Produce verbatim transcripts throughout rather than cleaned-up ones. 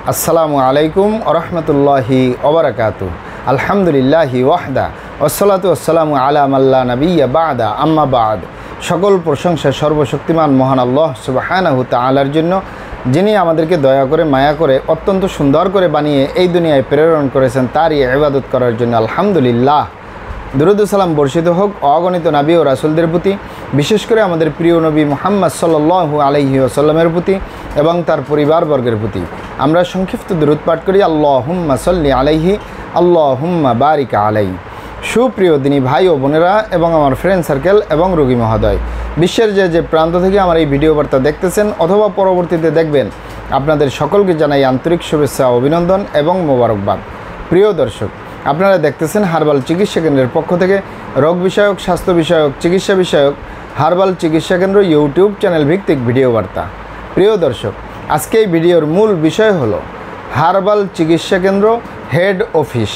আসসালামু আলাইকুম ওরহমতুল্লাহি ওবারাকাতু। আলহামদুলিল্লাহি ওয়াহদা ওয়াসসালাতু ওয়াসসালামু আলা মাল্লা নাবিয়্যা বা'দা আম্মা বা'দ। সকল প্রশংসা সর্বশক্তিমান মহান আল্লাহ সুবহানাহু তাআলার জন্য, যিনি আমাদেরকে দয়া করে মায়া করে অত্যন্ত সুন্দর করে বানিয়ে এই দুনিয়ায় প্রেরণ করেছেন তারই ইবাদত করার জন্য আলহামদুলিল্লাহ। দুরূদ ও সালাম বর্ষিত হোক অগণিত নবী ও রাসূলদের প্রতি, বিশেষ করে আমাদের প্রিয় নবী মুহাম্মদ সাল্লাল্লাহু আলাইহি ওয়াসাল্লামের প্রতি এবং তার পরিবারবর্গের প্রতি। আমরা সংক্ষিপ্ত দুরূদ পাঠ করি, আল্লাহুম্মা সাল্লি আলাইহি আল্লাহুম্মা বারিক আলাইহি। সুপ্রিয় দিনী ভাই ও বোনেরা এবং আমার ফ্রেন্ড সার্কেল এবং রোগী মহোদয়, বিশ্বের যে যে প্রান্ত থেকে আমার এই ভিডিও বার্তা দেখতেছেন অথবা পরবর্তীতে দেখবেন, আপনাদের সকলকে জানাই আন্তরিক শুভেচ্ছা, অভিনন্দন এবং মোবারকবাদ। প্রিয় দর্শক, আপনারা দেখতেছেন হার্বাল চিকিৎসা কেন্দ্রের পক্ষ থেকে রোগ বিষয়ক, স্বাস্থ্য বিষয়ক, চিকিৎসা বিষয়ক হার্বাল চিকিৎসা কেন্দ্র ইউটিউব চ্যানেল ভিত্তিক ভিডিও বার্তা। প্রিয় দর্শক, আজকে এই ভিডিওর মূল বিষয় হলো হার্বাল চিকিৎসা কেন্দ্র হেড অফিস।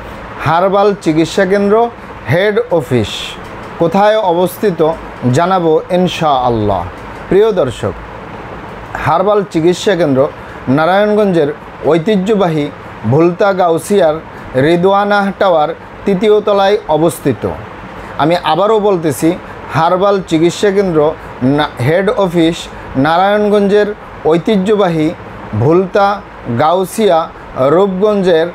হার্বাল চিকিৎসা কেন্দ্র হেড অফিস কোথায় অবস্থিত জানাবো ইনশাআল্লাহ। প্রিয় দর্শক, হার্বাল চিকিৎসা কেন্দ্র নারায়ণগঞ্জের ঐতিহ্যবাহী ভুলতা গাউসিয়ার রিদওয়ানা টাওয়ার তৃতীয় তলায় অবস্থিত। আমি আবারও বলতেছি, হার্বাল চিকিৎসা কেন্দ্র হেড অফিস নারায়ণগঞ্জের ঐতিহ্যবাহী ভুলতা গাউসিয়া রূপগঞ্জের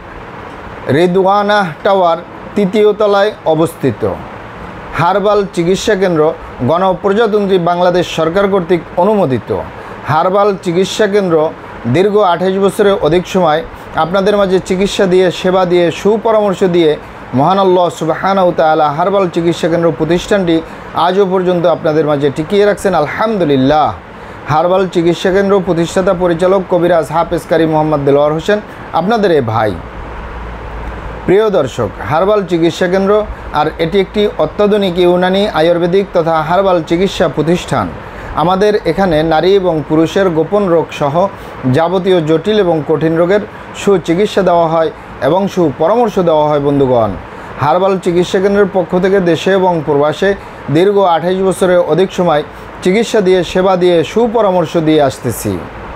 রিদওয়ানা টাওয়ার তৃতীয় তলায় অবস্থিত। হার্বাল চিকিৎসা কেন্দ্র গণপ্রজাতন্ত্রী বাংলাদেশ সরকার কর্তৃক অনুমোদিত। হার্বাল চিকিৎসা কেন্দ্র দীর্ঘ আঠাশ বছরের অধিক সময় আপনাদের মাঝে চিকিৎসা দিয়ে, সেবা দিয়ে, সুপরামর্শ দিয়ে মহান আল্লাহ সুবহানাহু তাআলা হার্বাল চিকিৎসা কেন্দ্র প্রতিষ্ঠানটি আজও পর্যন্ত আপনাদের মাঝে টিকিয়ে রাখছেন আলহামদুলিল্লাহ। হার্বাল চিকিৎসা কেন্দ্র প্রতিষ্ঠাতা পরিচালক কবিরাজ হাফেজ কারি মোহাম্মদ দেলোয়ার হোসেন, আপনাদের এ ভাই। প্রিয় দর্শক, হার্বাল চিকিৎসা কেন্দ্র আর এটি একটি অত্যাধুনিক ইউনানি আয়ুর্বেদিক তথা হার্বাল চিকিৎসা প্রতিষ্ঠান। আমাদের এখানে নারী এবং পুরুষের গোপন রোগ সহ যাবতীয় জটিল এবং কঠিন রোগের সুচিকিৎসা দেওয়া হয় এবং সুপরামর্শ দেওয়া হয়। বন্ধুগণ, হার্বাল চিকিৎসা কেন্দ্রের পক্ষ থেকে দেশে এবং প্রবাসে দীর্ঘ আঠাশ বছরের অধিক সময় চিকিৎসা দিয়ে, সেবা দিয়ে, সুপরামর্শ দিয়ে আসতেছি।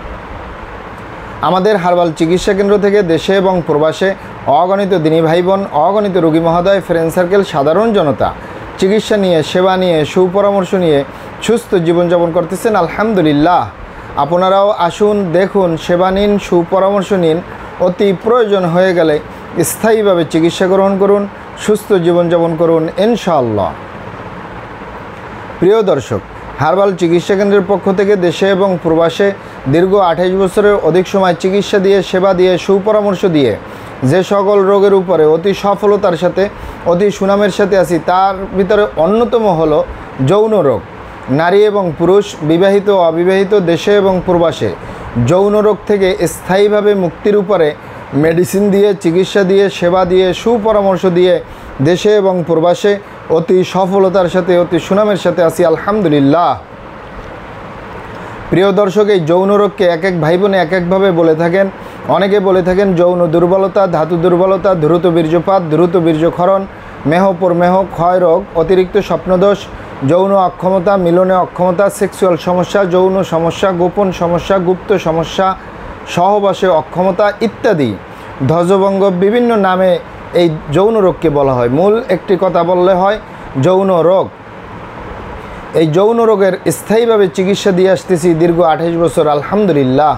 আমাদের হার্বাল চিকিৎসা কেন্দ্র থেকে দেশে এবং প্রবাসে অগণিত দিনী ভাই বোন, অগণিত রোগী মহোদয়, ফ্রেন্ড সার্কেল, সাধারণ জনতা চিকিৎসা নিয়ে, সেবা নিয়ে, সুপরামর্শ নিয়ে সুস্থ জীবনযাপন করতেছেন আলহামদুলিল্লাহ। আপনারাও আসুন, দেখুন, সেবা নিন, সুপরামর্শ নিন। অতি প্রয়োজন হয়ে গেলে স্থায়ীভাবে চিকিৎসা গ্রহণ করুন, সুস্থ জীবনযাপন করুন ইনশাআল্লাহ। প্রিয় দর্শক, হার্বাল চিকিৎসা কেন্দ্রের পক্ষ থেকে দেশে এবং প্রবাসে দীর্ঘ আঠাশ বছরের অধিক সময় চিকিৎসা দিয়ে, সেবা দিয়ে, সুপরামর্শ দিয়ে যে সকল রোগের উপরে অতি সফলতার সাথে, অতি সুনামের সাথে আছি, তার ভিতরে অন্যতম হলো যৌন রোগ। নারী এবং পুরুষ, বিবাহিত ও অবিবাহিত, দেশে এবং প্রবাসে যৌন রোগ থেকে স্থায়ীভাবে মুক্তির উপরে মেডিসিন দিয়ে, চিকিৎসা দিয়ে, সেবা দিয়ে, সুপরামর্শ দিয়ে দেশে এবং প্রবাসে অতি সফলতার সাথে, অতি সুনামের সাথে আছি আলহামদুলিল্লাহ। প্রিয় দর্শক, এই যৌন রোগকে এক এক ভাই বোনে এক একভাবে বলে থাকেন। অনেকে বলে থাকেন যৌন দুর্বলতা, ধাতু দুর্বলতা, দ্রুত বীর্যপাত, দ্রুত বীর্যক্ষরণ, মেহ প্রমেহ, ক্ষয় রোগ, অতিরিক্ত স্বপ্নদোষ, যৌন অক্ষমতা, মিলনে অক্ষমতা, সেক্সুয়াল সমস্যা, যৌন সমস্যা, গোপন সমস্যা, গুপ্ত সমস্যা, সহবাসে অক্ষমতা ইত্যাদি ধ্বজভঙ্গ, বিভিন্ন নামে এই যৌন রোগকে বলা হয়। মূল একটি কথা বললে হয়, যৌন রোগ। এই যৌন রোগের স্থায়ীভাবে চিকিৎসা দিয়ে আসতেছি দীর্ঘ আঠাশ বছর আলহামদুলিল্লাহ।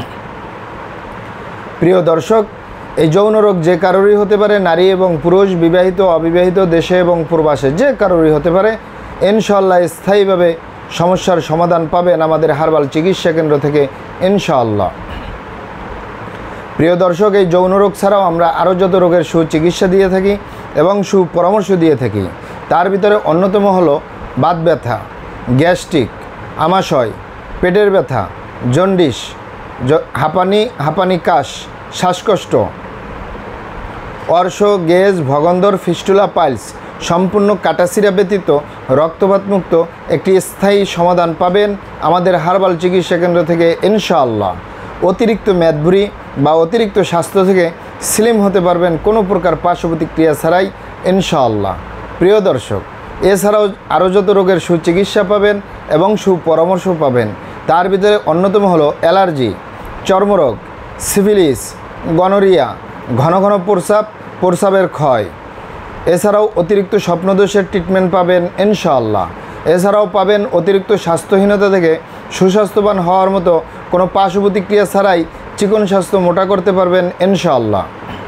প্রিয় দর্শক, এই যৌন রোগ যে কারোরই হতে পারে, নারী এবং পুরুষ, বিবাহিত অবিবাহিত, দেশে এবং প্রবাসে যে কারোরই হতে পারে। ইনশাআল্লাহ স্থায়ীভাবে সমস্যার সমাধান পাবেন আমাদের হার্বাল চিকিৎসা কেন্দ্র থেকে ইনশাআল্লাহ। প্রিয় দর্শক, এই যৌন রোগ ছাড়াও আমরা আরও যত রোগের সুচিকিৎসা দিয়ে থাকি এবং সুপরামর্শ দিয়ে থাকি, তার ভিতরে অন্যতম হলো বাত ব্যথা, গ্যাস্ট্রিক, আমাশয়, পেটের ব্যথা, জন্ডিস, হাঁপানি, হাঁপানি কাশ, শ্বাসকষ্ট, অর্শ, গেজ, ভগন্দর, ফিস্টুলা, পাইলস সম্পূর্ণ কাটাছিরা ব্যতীত রক্তপাতমুক্ত একটি স্থায়ী সমাধান পাবেন আমাদের হার্বাল চিকিৎসা কেন্দ্র থেকে ইনশাআল্লাহ। অতিরিক্ত মেদভুরি বা অতিরিক্ত স্বাস্থ্য থেকে স্লিম হতে পারবেন কোনো প্রকার পার্শ্ব প্রতিক্রিয়া ছাড়াই ইনশাআল্লাহ। প্রিয় দর্শক, এছাড়াও আরও যত রোগের সুচিকিৎসা পাবেন এবং সুপরামর্শ পাবেন, তার ভিতরে অন্যতম হলো অ্যালার্জি, চর্মরোগ, সিফিলিস, গনোরিয়া, ঘন ঘন প্রস্রাব, প্রস্রাবের ক্ষয়। এছাড়াও অতিরিক্ত স্বপ্নদোষের ট্রিটমেন্ট পাবেন ইনশাআল্লাহ। এছাড়াও পাবেন অতিরিক্ত স্বাস্থ্যহীনতা থেকে সুস্বাস্থ্যবান হওয়ার মতো কোনো পার্শ্ব প্রতিক্রিয়া ছাড়াই চিকন স্বাস্থ্য মোটা করতে পারবেন ইনশাআল্লাহ।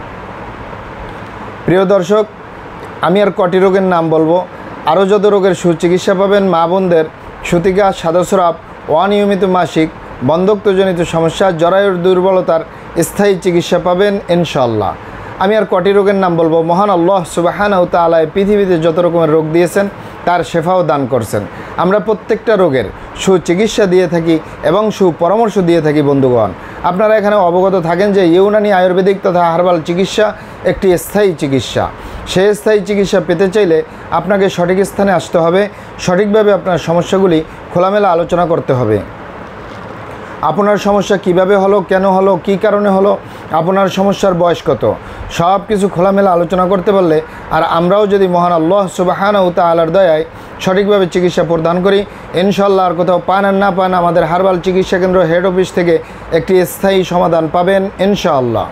প্রিয় দর্শক, আমি আর কটি রোগের নাম বলবো, আরও যত রোগের সুচিকিৎসা পাবেন মা বোনদের সূতিকা, সাদাস্রাব, অনিয়মিত মাসিক, বন্ধ্যত্বজনিত সমস্যা, জরায়ুর দুর্বলতার স্থায়ী চিকিৎসা পাবেন ইনশাআল্লাহ। আমি আর কটি রোগের নাম বলবো। মহান আল্লাহ সুবহানাহু ওয়া তাআলা পৃথিবীতে যত রকমের রোগ দিয়েছেন তার শেফাও দান করছেন। আমরা প্রত্যেকটা রোগের সুচিকিৎসা দিয়ে থাকি এবং সুপরামর্শ দিয়ে থাকি। বন্ধুগণ, আপনারা এখানে অবগত থাকেন যে ইউনানি আয়ুর্বেদিক তথা হার্বাল চিকিৎসা একটি স্থায়ী চিকিৎসা। সেই স্থায়ী চিকিৎসা পেতে চাইলে আপনাকে সঠিক স্থানে আসতে হবে, সঠিকভাবে আপনার সমস্যাগুলি খোলামেলা আলোচনা করতে হবে। আপনার সমস্যা কিভাবে হলো, কেন হলো, কী কারণে হলো, আপনার সমস্যার বয়স কত, সব কিছু খোলামেলা আলোচনা করতে পারলে আর আমরাও যদি মহান আল্লাহ সুবহানাহু ওয়া তাআলার দয়ায় সঠিকভাবে চিকিৎসা প্রদান করি ইনশাআল্লাহ, আর কোথাও পান আর না পান আমাদের হার্বাল চিকিৎসা কেন্দ্র হেড অফিস থেকে একটি স্থায়ী সমাধান পাবেন ইনশাআল্লাহ।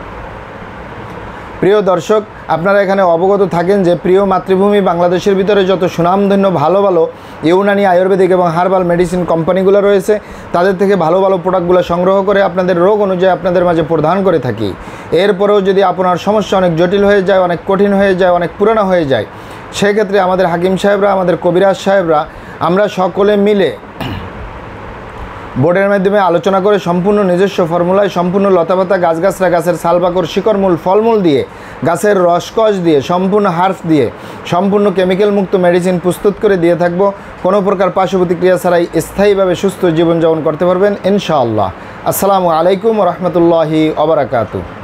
প্রিয় দর্শক, আপনারা এখানে অবগত থাকেন যে প্রিয় মাতৃভূমি বাংলাদেশের ভিতরে যত সুনামধন্য ভালো ভালো ইউনানি আয়ুর্বেদিক এবং হার্বাল মেডিসিন কোম্পানিগুলো রয়েছে তাদের থেকে ভালো ভালো প্রোডাক্টগুলো সংগ্রহ করে আপনাদের রোগ অনুযায়ী আপনাদের মাঝে প্রদান করে থাকি। এরপরেও যদি আপনার সমস্যা অনেক জটিল হয়ে যায়, অনেক কঠিন হয়ে যায়, অনেক পুরানো হয়ে যায়, সেক্ষেত্রে আমাদের হাকিম সাহেবরা, আমাদের কবিরাজ সাহেবরা, আমরা সকলে মিলে বোর্ডের মাধ্যমে আলোচনা করে সম্পূর্ণ নিজস্ব ফর্মুলায় সম্পূর্ণ লতাপাতা, গাছগাছরা, গাছের ছালবাকড়, শিকড়মূল, ফলমূল দিয়ে, গাছের রসকস দিয়ে, সম্পূর্ণ হার্বস দিয়ে সম্পূর্ণ কেমিক্যাল মুক্ত মেডিসিন প্রস্তুত করে দিয়ে থাকবো। কোনো প্রকার পার্শ্ব প্রতিক্রিয়া ছাড়াই স্থায়ীভাবে সুস্থ জীবনযাপন করতে পারবেন ইনশাআল্লাহ। আসসালামু আলাইকুম ওয়া রাহমাতুল্লাহি ওয়া বারাকাতুহু।